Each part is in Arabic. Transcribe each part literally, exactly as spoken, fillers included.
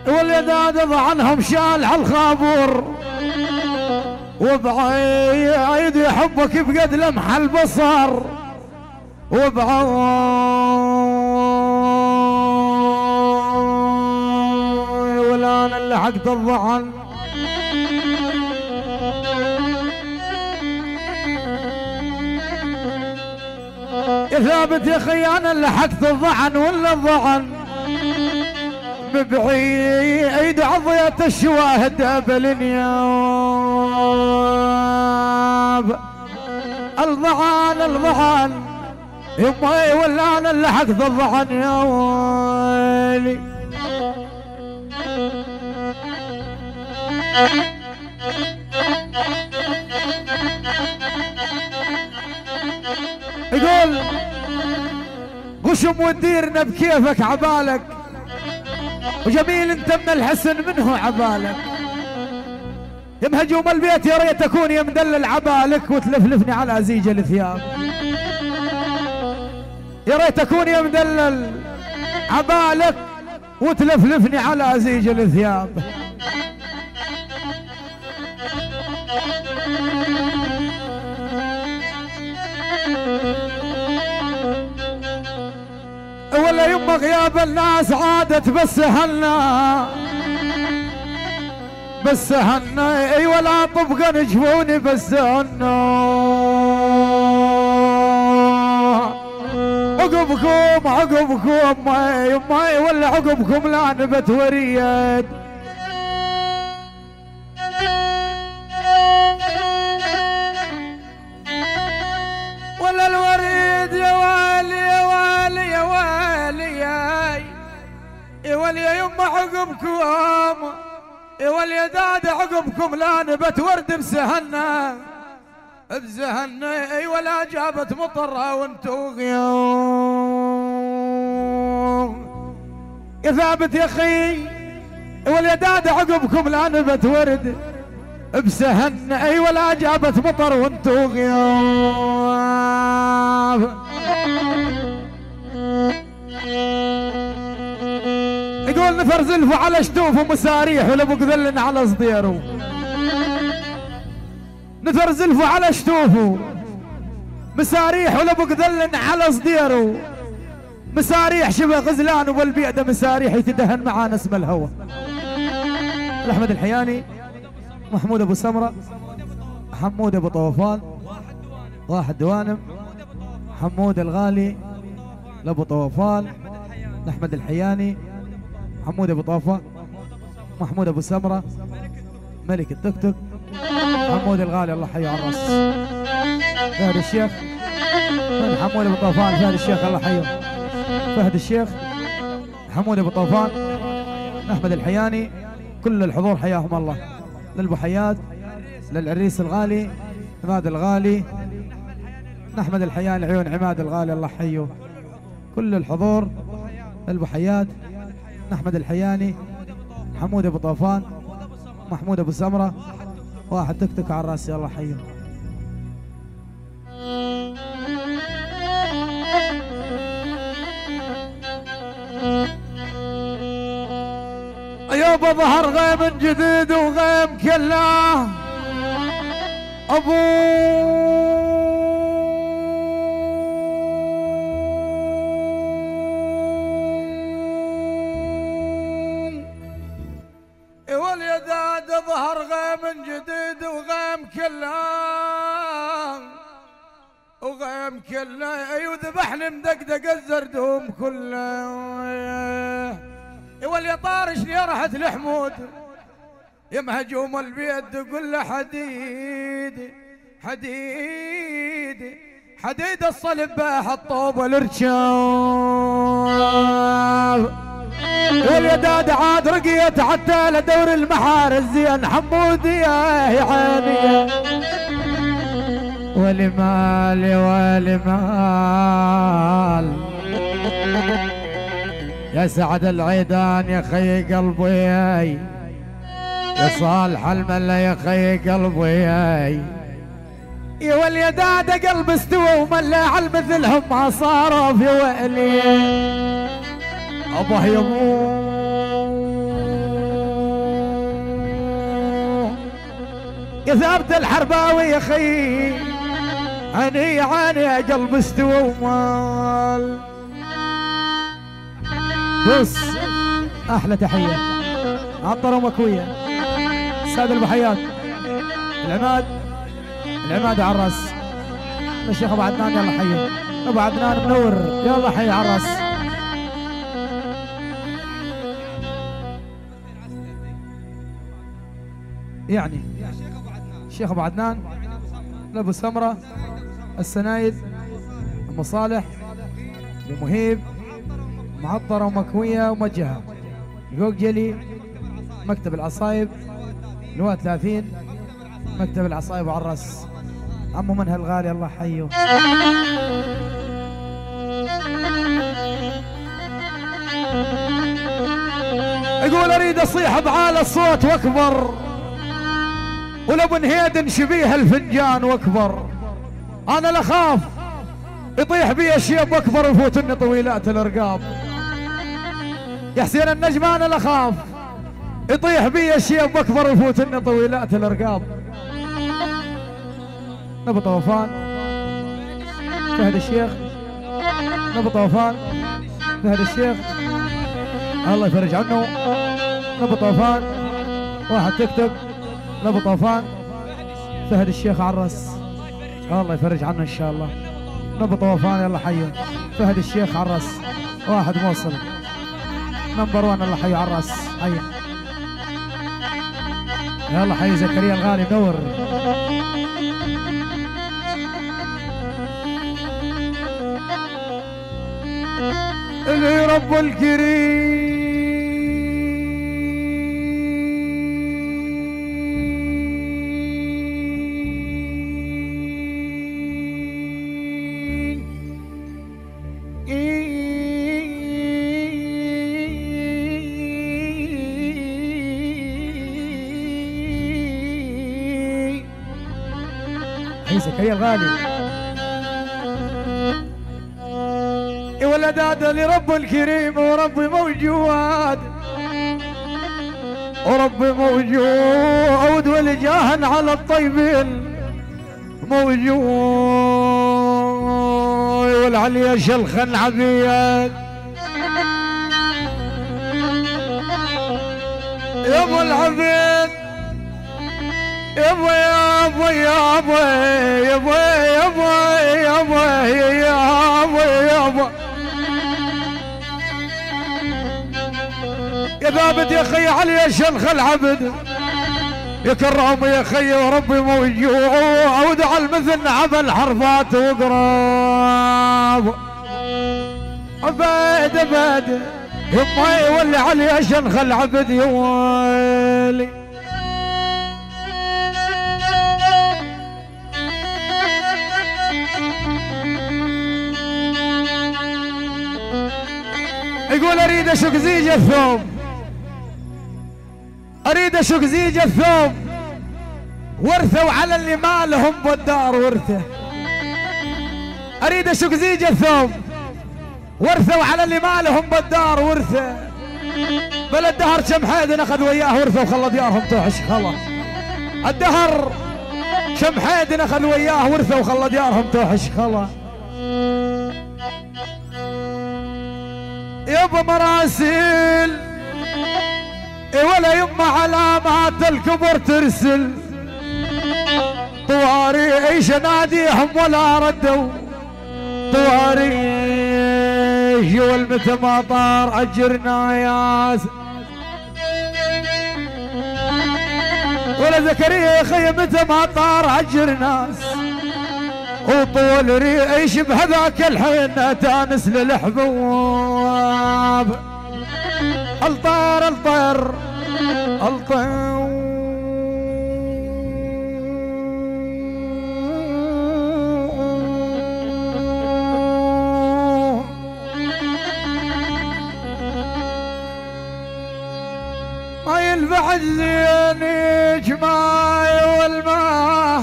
واليداد عنهم شال عالخابور وبعيد يحبك بقد لمح البصر وبعيد ولا انا اللي حقت الضعن يا ثابت يا خي انا اللي حقت الضعن ولا الضعن ببعيد عضيت الشواهد بالنياب الضعن الضعن يمي ولا انا اللي حقت الضعن يا ويلي يقول قشم وديرنا بكيفك عبالك وجميل انت من الحسن منه عبالك يا مهجوم البيت يا ريت اكون يا مدلل عبالك وتلفلفني على زيج الثياب يا ريت اكون يا مدلل عبالك وتلفلفني على زيج الثياب ولا يما غياب الناس عادت بس هنا بس هنا اي ولا طبقا نجفوني بس هنا عقبكم عقبكم ماي ماي ولا عقبكم لا نبت وريد ولا الوريد يا والي يا والي يا والي يا والي يا يما عقبكم يا والي يا داد عقبكم لا نبت ورد بسهنا بسهنا اي ولا جابت مطره وانتو غيوم يا ثابت يا خي والي يا داد عقبكم لا نبت ورد بسهنا اي ولا جابت مطر وانتو غياب يقول نفر زلفوا على شتوف ومساريح ولا بقذلن على صديره نفر زلفوا على شتوفه مساريح ولا بقذلن على صديره مساريح شبه غزلان والبيئة مساريح يتدهن معانا اسم الهوى احمد الحياني محمود ابو سمره حمود ابو طوفان واحد دوانم حمود الغالي لابو طوفان احمد الحياني حمود ابو طوفان محمود ابو سمره ملك التوك توك حمود الغالي الله حيه على الراس فهد الشيخ حمود ابو طوفان فهد الشيخ الله حيه فهد الشيخ حمود ابو طوفان احمد الحياني كل الحضور حياهم الله للبحيات للعريس الغالي عماد الغالي احمد الحياني عيون عماد الغالي الله حيه كل الحضور للبحيات احمد الحياني حمود ابو طوفان محمود ابو سمره واحد تكتك على راسي الله حيه يابا ظهر غيم جديد وغيم كله ابو واليداد ظهر غيم جديد وغيم كله وغيم كله وذبحني مدقدق الزردوم كله واللي طارشني رحت لحمود يا مهجوم البيد قل له حديد حديد حديد الصلب باح الطوب والرشاف واليداد عاد رقيت حتى لدور المحار الزين حمود يا عيني ولي مالي ولي مال يا سعد العيدان يا خي قلبي يا صالح الملا يا خي قلبي يا واليداد قلب استوى وملا على مثلهم ما صاروا في ويلي ابوه يموت يا ثابت الحرباوي يا خي عيني عيني قلب استوى ومال. بص احلى تحيه عطره ومكويه الساده البحيات العماد العماد عراس الشيخ ابو عدنان. يلا حي ابو عدنان منور. يلا حي عراس. يعني الشيخ ابو عدنان لابو سمره السنايد ام صالح ومهيب معطره ومكويه ومجهه فوق جلي مكتب العصايب لواء ثلاثين مكتب العصايب وعراس عمو منها الغالي الله حيه. يقول اريد اصيح بعالى الصوت واكبر ولابن هيدن شبيه الفنجان واكبر. انا لاخاف يطيح بي الشيب واكبر ويفوتني طويلات الارقام. يا حسين النجم انا لاخاف يطيح بي الشيب واكبر ويفوتني طويلات الارقام. نبو طوفان فهد الشيخ نبو طوفان فهد الشيخ الله يفرج عنه. نبو طوفان واحد تكتب نبو طوفان فهد الشيخ عرس الله يفرج عنه ان شاء الله. نبو طوفان يلا حيه فهد الشيخ عرس واحد موصل نمبر وان الله حيه عرس حيه. يلا حي زكريا الغالي منور. اللي رب الكريم حي زكريا الغالي ولداد لرب الكريم وربي موجود وربي موجود والجاهن على الطيبين موجود والعليا شلخن عبيد يا ابو العبيد يا ابو يا ابو يا ابو يا ابو يا ابو يا ابو يا ابو يا ابو يا ثابت يا خي علي شلخ العبد يا كرام يا خي وربي موجود على المثل عمل حرفات وقراب عبيد عبيد يما يولي علي شلخ العبد يا ويلي. يقول اريد اشق زيج الثوب اريد اشق زيج الثوب ورثوا على اللي ما لهم بالدار ورثه. اريد اشق زيج الثوب ورثوا على اللي ما لهم بالدار ورثه. بل الدهر كم حيدن اخذ وياه ورثه وخلى ديارهم توحش خلا. الدهر كم حيدن اخذ وياه ورثه وخلى ديارهم توحش خلا. يابا مراسيل ولا يما علامات الكبر ترسل طواري ايش ناديهم ولا ردوا طواري والمتى ما طار اجرنا ياس ولا زكريا يا خي متى ما طار اجر ناس وطول ريش بهذاك الحين تانس للحبوب. الطير الطير الطير ما ينفع زينك ماي والماء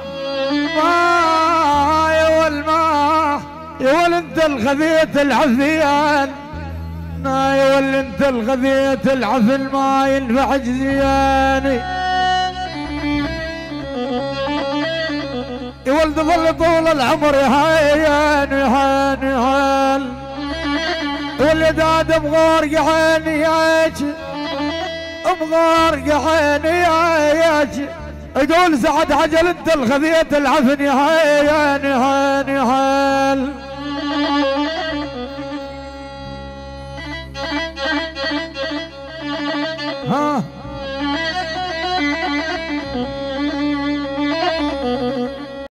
ماي والماء يا ول انت الغذيت العفيان يا ول انت الغذيت العفن ما ينفع زياني الولد ظل طول العمر يهان يهان يهان ولداد بغارق عيني ياج بغارق عيني ياج يقول سعد عجل انت الخذيت العفن يهان يهان يهان ها